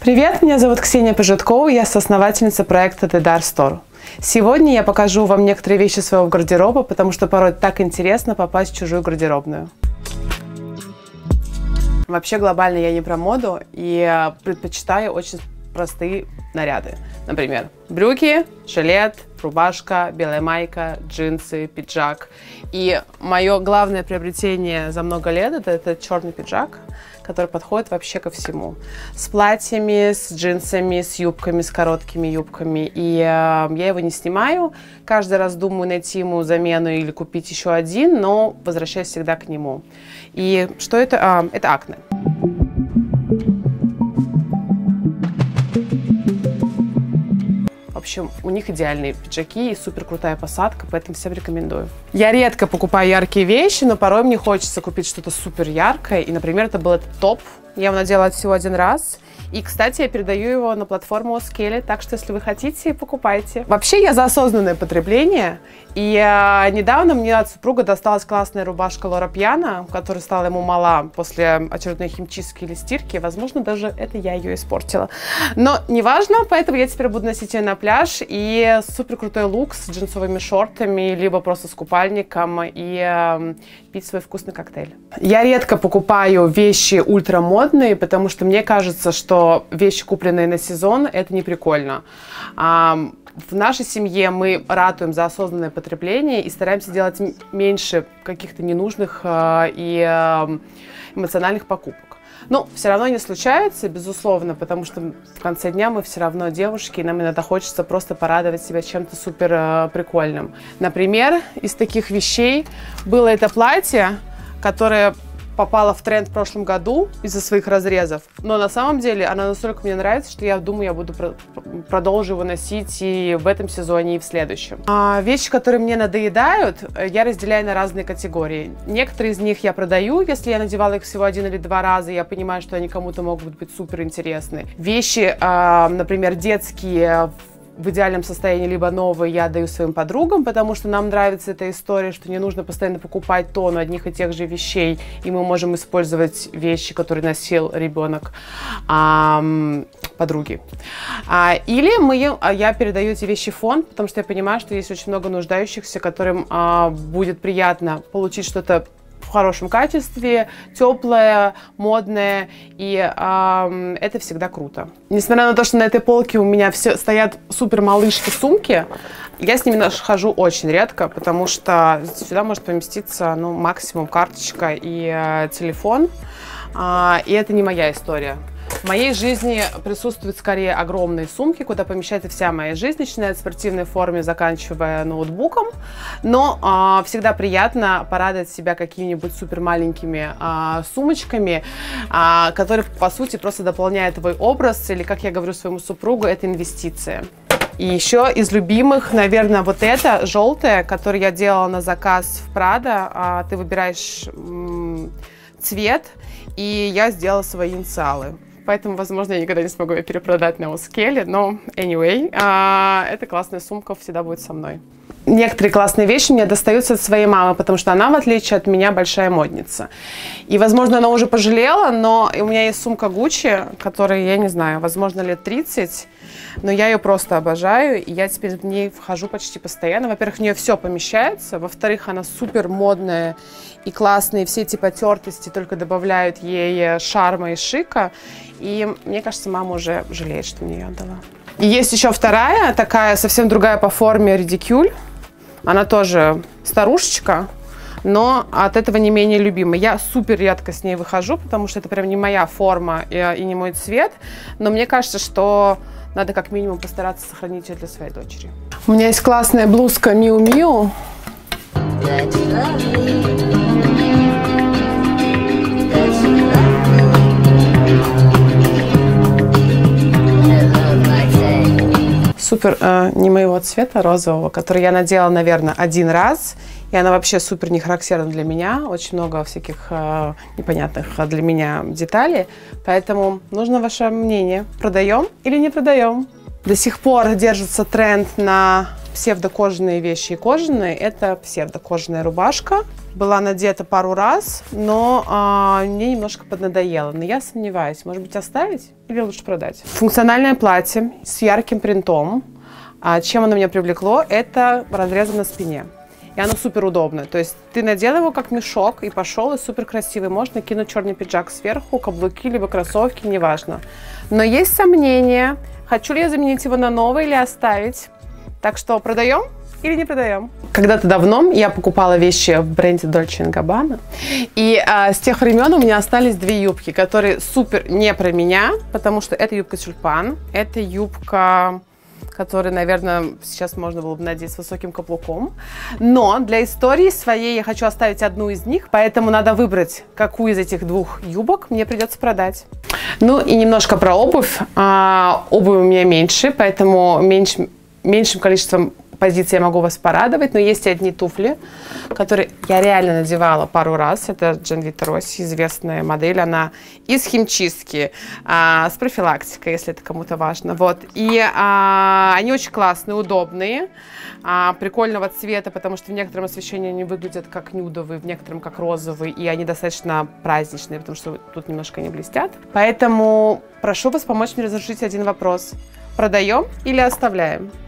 Привет, меня зовут Ксения Пожиткова, я соосновательница проекта The Dark Store. Сегодня я покажу вам некоторые вещи своего гардероба, потому что порой так интересно попасть в чужую гардеробную. Вообще глобально я не про моду и предпочитаю очень простые наряды. Например, брюки, жилет, рубашка, белая майка, джинсы, пиджак. И мое главное приобретение за много лет – это черный пиджак, который подходит вообще ко всему. С платьями, с джинсами, с юбками, с короткими юбками. И я его не снимаю. Каждый раз думаю найти ему замену или купить еще один, но возвращаюсь всегда к нему. И что это? Это Acne. В общем, у них идеальные пиджаки и супер крутая посадка, поэтому всем рекомендую. Я редко покупаю яркие вещи, но порой мне хочется купить что-то супер яркое. И, например, это был этот топ. Я его надела всего один раз. И, кстати, я передаю его на платформу Oskeli, так что, если вы хотите, покупайте. Вообще, я за осознанное потребление. И недавно мне от супруга досталась классная рубашка Лора Пьяна, которая стала ему мала после очередной химчистки или стирки. Возможно, даже это я ее испортила. Но неважно, поэтому я теперь буду носить ее на пляж. И супер крутой лук с джинсовыми шортами, либо просто с купальником и пить свой вкусный коктейль. Я редко покупаю вещи ультрамодные, потому что мне кажется, что вещи, купленные на сезон, это не прикольно. В нашей семье мы ратуем за осознанное потребление и стараемся делать меньше каких-то ненужных и эмоциональных покупок. Но все равно не случается, безусловно, потому что в конце дня мы все равно девушки, и нам иногда хочется просто порадовать себя чем-то супер прикольным. Например, из таких вещей было это платье, которое попала в тренд в прошлом году из-за своих разрезов, но на самом деле она настолько мне нравится, что я думаю, я буду продолжу его носить и в этом сезоне, и в следующем. Вещи, которые мне надоедают, я разделяю на разные категории. Некоторые из них я продаю, если я надевала их всего 1 или 2 раза, я понимаю, что они кому-то могут быть супер интересны. Вещи, например, детские, в идеальном состоянии, либо новые, я даю своим подругам, потому что нам нравится эта история, что не нужно постоянно покупать тонну одних и тех же вещей, и мы можем использовать вещи, которые носил ребенок подруги. Или я передаю эти вещи в фонд, потому что я понимаю, что есть очень много нуждающихся, которым будет приятно получить что-то в хорошем качестве, теплое, модное, и это всегда круто. Несмотря на то, что на этой полке у меня все стоят супер малышки сумки, я с ними хожу очень редко, потому что сюда может поместиться, ну, максимум карточка и телефон, и это не моя история. В моей жизни присутствуют скорее огромные сумки, куда помещается вся моя жизнь, начиная от спортивной формы, заканчивая ноутбуком. Но всегда приятно порадовать себя какими-нибудь супер маленькими сумочками, которые, по сути, просто дополняют твой образ, или, как я говорю своему супругу, это инвестиция. И еще из любимых, наверное, вот эта желтая, которую я делала на заказ в Prada. Ты выбираешь цвет, и я сделала свои инициалы. Поэтому, возможно, я никогда не смогу ее перепродать на Oskeli, но anyway, эта классная сумка всегда будет со мной. Некоторые классные вещи мне достаются от своей мамы, потому что она, в отличие от меня, большая модница. И, возможно, она уже пожалела, но у меня есть сумка Gucci, которой, я не знаю, возможно, лет 30, но я ее просто обожаю, и я теперь в ней вхожу почти постоянно. Во-первых, в нее все помещается, во-вторых, она супер модная и классная, и все эти потертости только добавляют ей шарма и шика, и мне кажется, мама уже жалеет, что мне ее отдала. И есть еще вторая, такая совсем другая по форме редикюль. Она тоже старушечка, но от этого не менее любимая. Я супер редко с ней выхожу, потому что это прям не моя форма и не мой цвет. Но мне кажется, что надо как минимум постараться сохранить ее для своей дочери. У меня есть классная блузка Miu Miu. Супер не моего цвета, розового, который я надела, наверное, 1 раз. И она вообще супер не характерна для меня. Очень много всяких непонятных для меня деталей. Поэтому нужно ваше мнение. Продаем или не продаем? До сих пор держится тренд на псевдокожаные вещи и кожаные. Это псевдокожаная рубашка. Была надета пару раз, но мне немножко поднадоело. Но я сомневаюсь, может быть, оставить или лучше продать. Функциональное платье с ярким принтом. Чем оно меня привлекло? Это разрезы на спине. И оно супер удобно. То есть ты надел его как мешок и пошел, и супер красивый. Можно кинуть черный пиджак сверху, каблуки, либо кроссовки, неважно. Но есть сомнения, хочу ли я заменить его на новый или оставить. Так что продаем или не продаем? Когда-то давно я покупала вещи в бренде Dolce & Gabbana. И с тех времен у меня остались две юбки, которые супер не про меня, потому что это юбка тюльпан, это юбка, который, наверное, сейчас можно было бы надеть с высоким каблуком. Но для истории своей я хочу оставить одну из них, поэтому надо выбрать, какую из этих двух юбок мне придется продать. Ну и немножко про обувь. Обувь у меня меньше, поэтому меньшим количеством позиций я могу вас порадовать. Но есть одни туфли, которые я реально надевала пару раз. Это Gianvito Rossi, известная модель. Она из химчистки, с профилактикой, если это кому-то важно. Вот. И они очень классные, удобные, прикольного цвета, потому что в некотором освещении они выглядят как нюдовые, в некотором как розовые. И они достаточно праздничные, потому что тут немножко они блестят. Поэтому прошу вас помочь мне разрешить один вопрос. Продаем или оставляем?